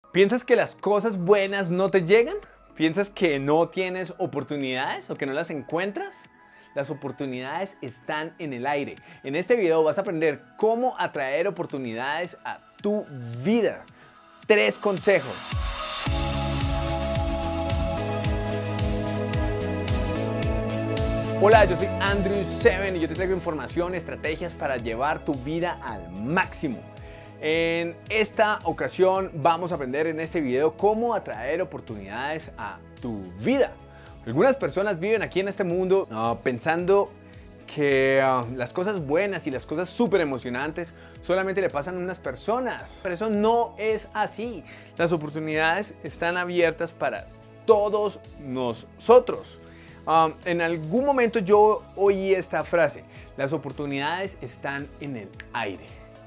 ¿Piensas que las cosas buenas no te llegan? ¿Piensas que no tienes oportunidades o que no las encuentras? Las oportunidades están en el aire. En este video vas a aprender cómo atraer oportunidades a tu vida. 3 consejos. Hola, yo soy Andrew Seven y yo te traigo información, estrategias para llevar tu vida al máximo. En esta ocasión vamos a aprender en este video cómo atraer oportunidades a tu vida. Algunas personas viven aquí en este mundo pensando que las cosas buenas y las cosas súper emocionantes solamente le pasan a unas personas. Pero eso no es así. Las oportunidades están abiertas para todos nosotros. En algún momento yo oí esta frase: las oportunidades están en el aire.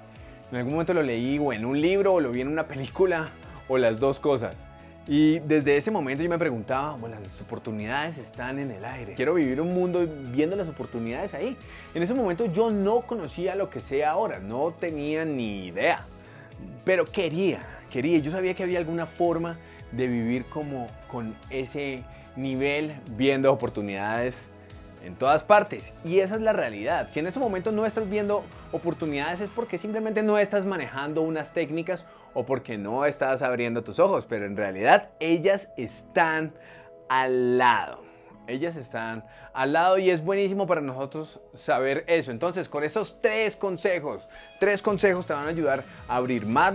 En algún momento lo leí o en un libro o lo vi en una película o las dos cosas. Y desde ese momento yo me preguntaba, bueno, las oportunidades están en el aire. Quiero vivir un mundo viendo las oportunidades ahí. En ese momento yo no conocía lo que sé ahora, no tenía ni idea. Pero quería. Yo sabía que había alguna forma de vivir como con ese nivel, viendo oportunidades en todas partes. Y esa es la realidad. Si en ese momento no estás viendo oportunidades es porque simplemente no estás manejando unas técnicas o porque no estás abriendo tus ojos, pero en realidad ellas están al lado. Ellas están al lado y es buenísimo para nosotros saber eso. Entonces, con esos 3 consejos te van a ayudar a abrir más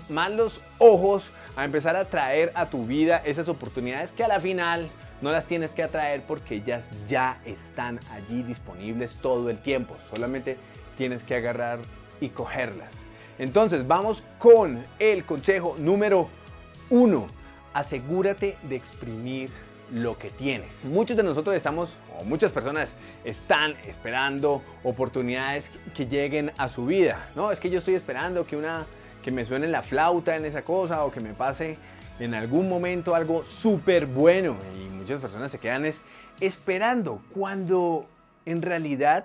los ojos, a empezar a traer a tu vida esas oportunidades que a la final no las tienes que atraer porque ellas ya están allí disponibles todo el tiempo. Solamente tienes que agarrar y cogerlas. Entonces, vamos con el consejo número 1. Asegúrate de exprimir lo que tienes. Muchos de nosotros muchas personas están esperando oportunidades que lleguen a su vida. No, es que yo estoy esperando que me suene la flauta en esa cosa o que me pase en algún momento algo súper bueno. Y muchas personas se quedan esperando cuando en realidad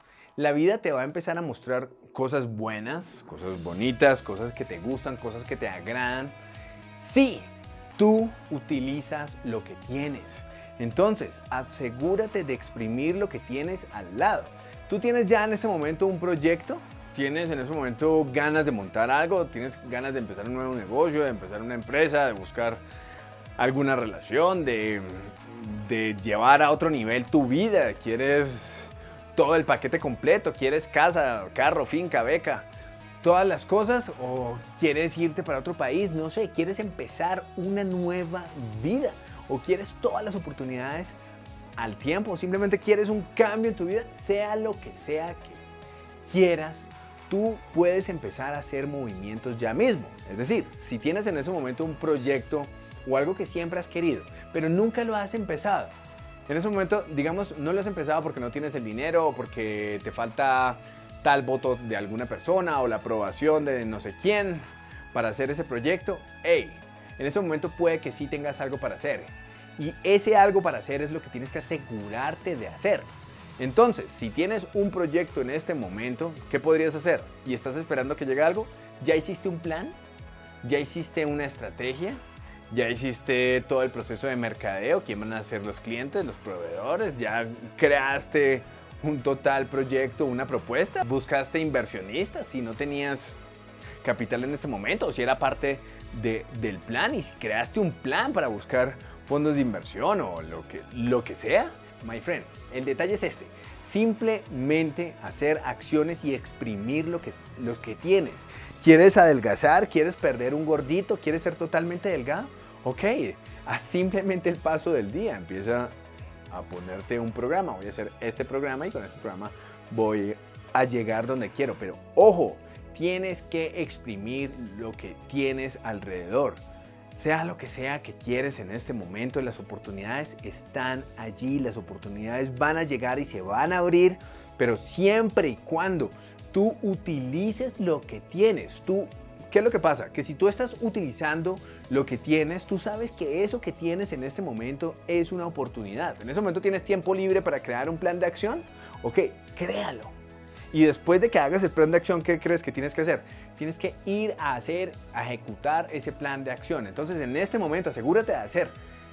la vida te va a empezar a mostrar cosas buenas, cosas bonitas, cosas que te gustan, cosas que te agradan. Sí, tú utilizas lo que tienes. Entonces, asegúrate de exprimir lo que tienes al lado. Tú tienes ya en ese momento un proyecto, tienes en ese momento ganas de montar algo, tienes ganas de empezar un nuevo negocio, de empezar una empresa, de buscar alguna relación, de llevar a otro nivel tu vida. Quieres todo el paquete completo, quieres casa, carro, finca, beca, todas las cosas, o quieres irte para otro país, no sé, quieres empezar una nueva vida, o quieres todas las oportunidades al tiempo, o simplemente quieres un cambio en tu vida, sea lo que sea que quieras, tú puedes empezar a hacer movimientos ya mismo. Es decir, si tienes en ese momento un proyecto o algo que siempre has querido, pero nunca lo has empezado, en ese momento, digamos, no lo has empezado porque no tienes el dinero o porque te falta tal voto de alguna persona o la aprobación de no sé quién para hacer ese proyecto, en ese momento puede que sí tengas algo para hacer. Y ese algo para hacer es lo que tienes que asegurarte de hacer. Entonces, si tienes un proyecto en este momento, ¿qué podrías hacer? Y estás esperando que llegue algo, ¿ya hiciste un plan? ¿Ya hiciste una estrategia? ¿Ya hiciste todo el proceso de mercadeo? ¿Quién van a ser los clientes, los proveedores? ¿Ya creaste un total proyecto, una propuesta? ¿Buscaste inversionistas si no tenías capital en este momento? ¿O si era parte del plan y si creaste un plan para buscar fondos de inversión o lo que sea? My friend, el detalle es este: simplemente hacer acciones y exprimir lo que tienes. ¿Quieres adelgazar? ¿Quieres perder un gordito? ¿Quieres ser totalmente delgado? Ok, haz simplemente el paso del día. Empieza a ponerte un programa. Voy a hacer este programa y con este programa voy a llegar donde quiero. Pero ojo, tienes que exprimir lo que tienes alrededor. Sea lo que sea que quieres en este momento, las oportunidades están allí, las oportunidades van a llegar y se van a abrir, pero siempre y cuando tú utilices lo que tienes. ¿Qué es lo que pasa? Que si tú estás utilizando lo que tienes, tú sabes que eso que tienes en este momento es una oportunidad. En ese momento tienes tiempo libre para crear un plan de acción. Ok, créalo. Y después de que hagas el plan de acción, ¿qué crees que tienes que hacer? Tienes que ir a ejecutar ese plan de acción. Entonces, en este momento, asegúrate de hacer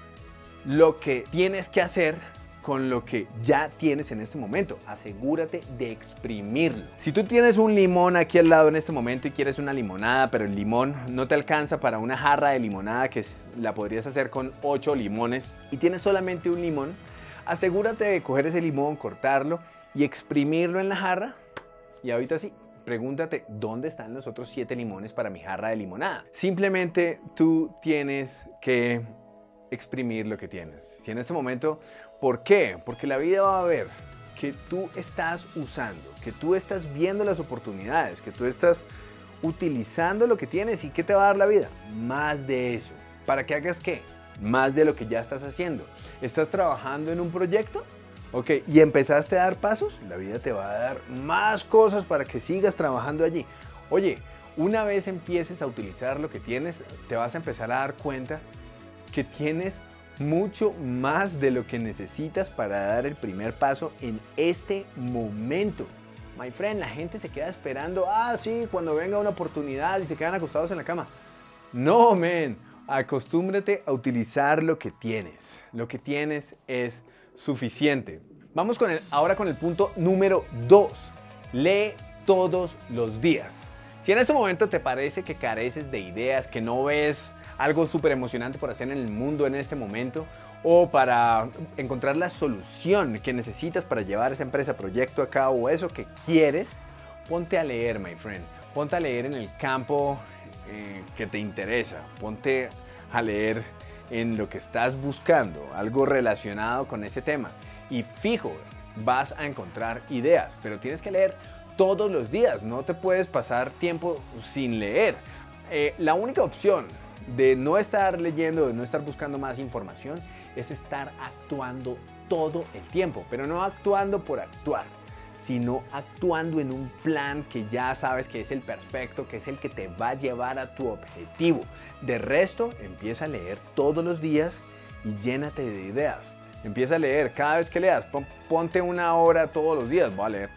lo que tienes que hacer con lo que ya tienes en este momento. Asegúrate de exprimirlo. Si tú tienes un limón aquí al lado en este momento y quieres una limonada, pero el limón no te alcanza para una jarra de limonada que la podrías hacer con 8 limones y tienes solamente un limón, asegúrate de coger ese limón, cortarlo y exprimirlo en la jarra. Y ahorita sí, pregúntate, ¿dónde están los otros 7 limones para mi jarra de limonada? Simplemente tú tienes que exprimir lo que tienes. Si en este momento, ¿por qué? Porque la vida va a ver que tú estás usando, que tú estás viendo las oportunidades, que tú estás utilizando lo que tienes. ¿Y qué te va a dar la vida? Más de eso. ¿Para que hagas qué? Más de lo que ya estás haciendo. ¿Estás trabajando en un proyecto? Ok, y empezaste a dar pasos, la vida te va a dar más cosas para que sigas trabajando allí. Oye, una vez empieces a utilizar lo que tienes, te vas a empezar a dar cuenta que tienes mucho más de lo que necesitas para dar el primer paso en este momento. My friend, la gente se queda esperando, sí, cuando venga una oportunidad y se quedan acostados en la cama. No, man, acostúmbrate a utilizar lo que tienes. Lo que tienes es suficiente. Vamos ahora con el punto número 2. Lee todos los días. Si en este momento te parece que careces de ideas, que no ves algo súper emocionante por hacer en el mundo en este momento, o para encontrar la solución que necesitas para llevar esa empresa, proyecto a cabo, o eso que quieres, ponte a leer, my friend. Ponte a leer en el campo que te interesa. Ponte a leer en lo que estás buscando, algo relacionado con ese tema. Y fijo, vas a encontrar ideas, pero tienes que leer todos los días. No te puedes pasar tiempo sin leer. La única opción de no estar leyendo, de no estar buscando más información, es estar actuando todo el tiempo, pero no actuando por actuar, sino actuando en un plan que ya sabes que es el perfecto, que es el que te va a llevar a tu objetivo. De resto, empieza a leer todos los días y llénate de ideas. Empieza a leer cada vez que leas, ponte una hora todos los días, voy a leer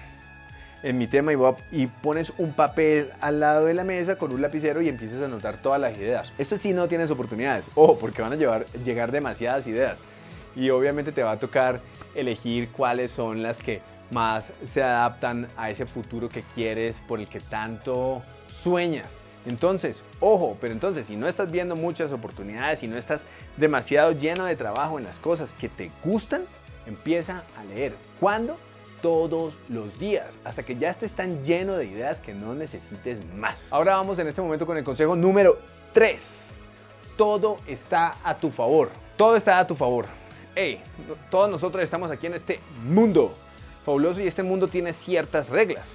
en mi tema y pones un papel al lado de la mesa con un lapicero y empiezas a anotar todas las ideas. Esto sí no tienes oportunidades, ojo, porque van a llegar demasiadas ideas y obviamente te va a tocar elegir cuáles son las que más se adaptan a ese futuro que quieres, por el que tanto sueñas. Entonces, ojo, pero entonces si no estás viendo muchas oportunidades, si no estás demasiado lleno de trabajo en las cosas que te gustan, empieza a leer. ¿Cuándo? Todos los días, hasta que ya estés tan lleno de ideas que no necesites más. Ahora vamos en este momento con el consejo número 3. Todo está a tu favor. Todo está a tu favor. Hey, todos nosotros estamos aquí en este mundo fabuloso y este mundo tiene ciertas reglas.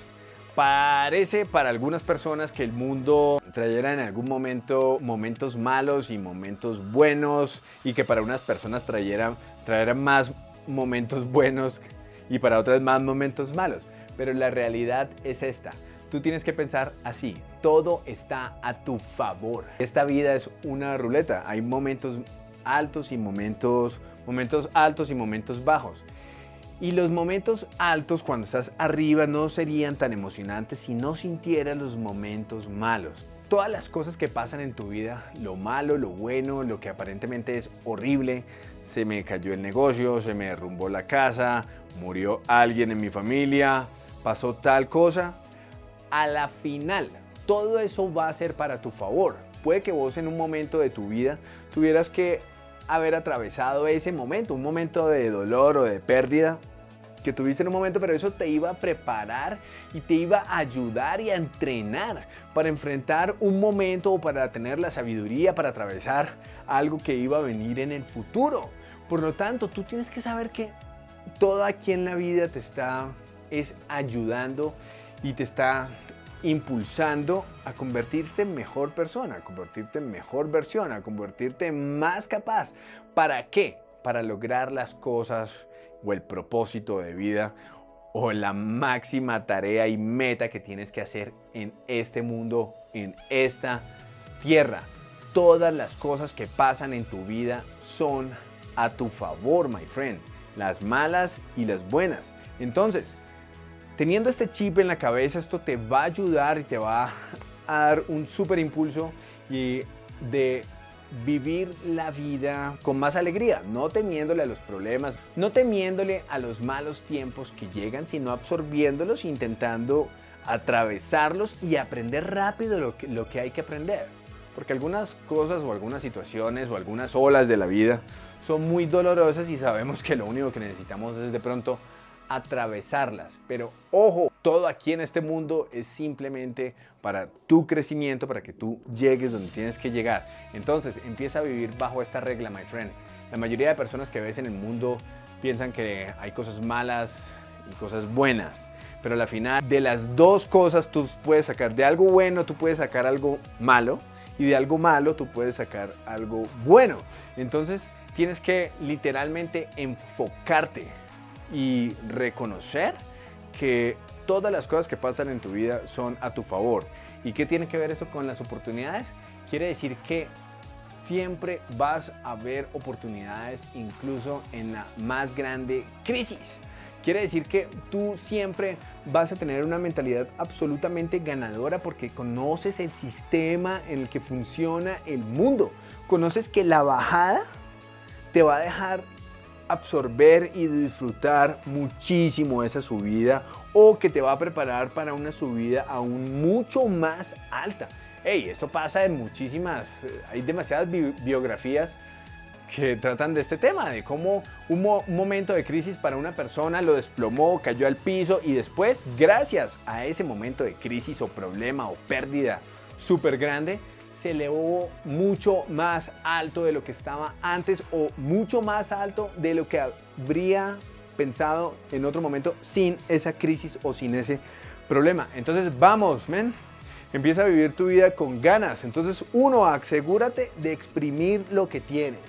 Parece para algunas personas que el mundo trayera en algún momento momentos malos y momentos buenos, y que para unas personas trayera más momentos buenos y para otras más momentos malos. Pero la realidad es esta. Tú tienes que pensar así: todo está a tu favor. Esta vida es una ruleta. Hay momentos altos y momentos altos y momentos bajos. Y los momentos altos, cuando estás arriba, no serían tan emocionantes si no sintieras los momentos malos. Todas las cosas que pasan en tu vida, lo malo, lo bueno, lo que aparentemente es horrible, se me cayó el negocio, se me derrumbó la casa, murió alguien en mi familia, pasó tal cosa, a la final, todo eso va a ser para tu favor. Puede que vos en un momento de tu vida tuvieras que haber atravesado ese momento, un momento de dolor o de pérdida que tuviste en un momento, pero eso te iba a preparar y te iba a ayudar y a entrenar para enfrentar un momento o para tener la sabiduría para atravesar algo que iba a venir en el futuro. Por lo tanto, tú tienes que saber que todo aquí en la vida te está ayudando y te está impulsando a convertirte en mejor persona, a convertirte en mejor versión, a convertirte en más capaz. ¿Para qué? Para lograr las cosas o el propósito de vida o la máxima tarea y meta que tienes que hacer en este mundo, en esta tierra. Todas las cosas que pasan en tu vida son a tu favor, my friend. Las malas y las buenas. Entonces, Teniendo este chip en la cabeza, esto te va a ayudar y te va a dar un súper impulso y de vivir la vida con más alegría, no temiéndole a los problemas, no temiéndole a los malos tiempos que llegan, sino absorbiéndolos, intentando atravesarlos y aprender rápido lo que hay que aprender. Porque algunas cosas o algunas situaciones o algunas olas de la vida son muy dolorosas y sabemos que lo único que necesitamos es de pronto atravesarlas. Pero ojo, todo aquí en este mundo es simplemente para tu crecimiento, para que tú llegues donde tienes que llegar. Entonces empieza a vivir bajo esta regla, my friend. La mayoría de personas que ves en el mundo piensan que hay cosas malas y cosas buenas. Pero al final de las dos cosas tú puedes sacar, de algo bueno tú puedes sacar algo malo y de algo malo tú puedes sacar algo bueno. Entonces tienes que literalmente enfocarte y reconocer que todas las cosas que pasan en tu vida son a tu favor. ¿Y qué tiene que ver eso con las oportunidades? Quiere decir que siempre vas a ver oportunidades incluso en la más grande crisis. Quiere decir que tú siempre vas a tener una mentalidad absolutamente ganadora porque conoces el sistema en el que funciona el mundo. Conoces que la bajada te va a dejar absorber y disfrutar muchísimo esa subida o que te va a preparar para una subida aún mucho más alta. Hey, esto pasa en muchísimas, hay demasiadas biografías que tratan de este tema, de cómo un momento de crisis para una persona lo desplomó, cayó al piso y después, gracias a ese momento de crisis o problema o pérdida súper grande, se elevó mucho más alto de lo que estaba antes o mucho más alto de lo que habría pensado en otro momento sin esa crisis o sin ese problema. Entonces vamos, men. Empieza a vivir tu vida con ganas. Entonces, 1, asegúrate de exprimir lo que tienes.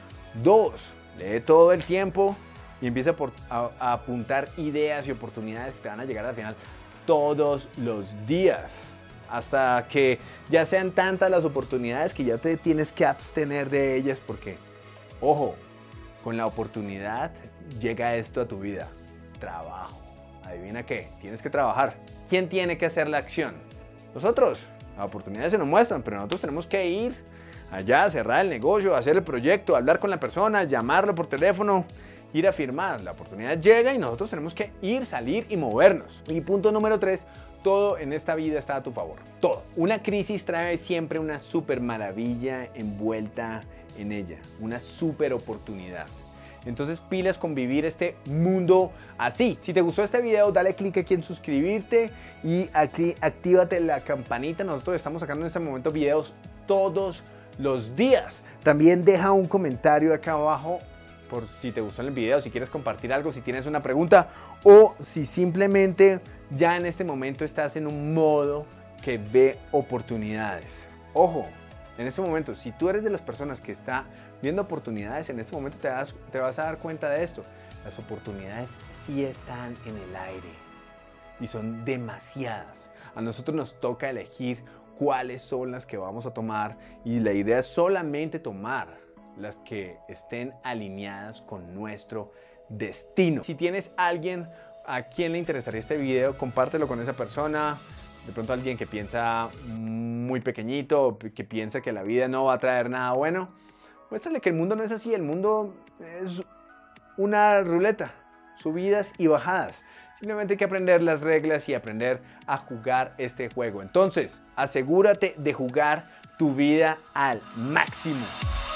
2, lee todo el tiempo y empieza a apuntar ideas y oportunidades que te van a llegar al final todos los días. Hasta que ya sean tantas las oportunidades que ya te tienes que abstener de ellas porque, ojo, con la oportunidad llega esto a tu vida. Trabajo. ¿Adivina qué? Tienes que trabajar. ¿Quién tiene que hacer la acción? Nosotros. Las oportunidades se nos muestran, pero nosotros tenemos que ir allá, cerrar el negocio, hacer el proyecto, hablar con la persona, llamarlo por teléfono, ir a firmar. La oportunidad llega y nosotros tenemos que ir, salir y movernos. Y punto número 3, todo en esta vida está a tu favor. Todo. Una crisis trae siempre una super maravilla envuelta en ella. Una super oportunidad. Entonces pilas con vivir este mundo así. Si te gustó este video, dale click aquí en suscribirte y aquí actívate la campanita. Nosotros estamos sacando en este momento videos todos los días. También deja un comentario acá abajo por si te gustó el video, si quieres compartir algo, si tienes una pregunta o si simplemente ya en este momento estás en un modo que ve oportunidades. Ojo, en este momento, si tú eres de las personas que está viendo oportunidades, en este momento te vas a dar cuenta de esto. Las oportunidades sí están en el aire y son demasiadas. A nosotros nos toca elegir cuáles son las que vamos a tomar y la idea es solamente tomar las que estén alineadas con nuestro destino. Si tienes alguien a quien le interesaría este video, compártelo con esa persona. De pronto alguien que piensa muy pequeñito, que piensa que la vida no va a traer nada bueno, muéstrale que el mundo no es así. El mundo es una ruleta, subidas y bajadas. Simplemente hay que aprender las reglas y aprender a jugar este juego. Entonces, asegúrate de jugar tu vida al máximo.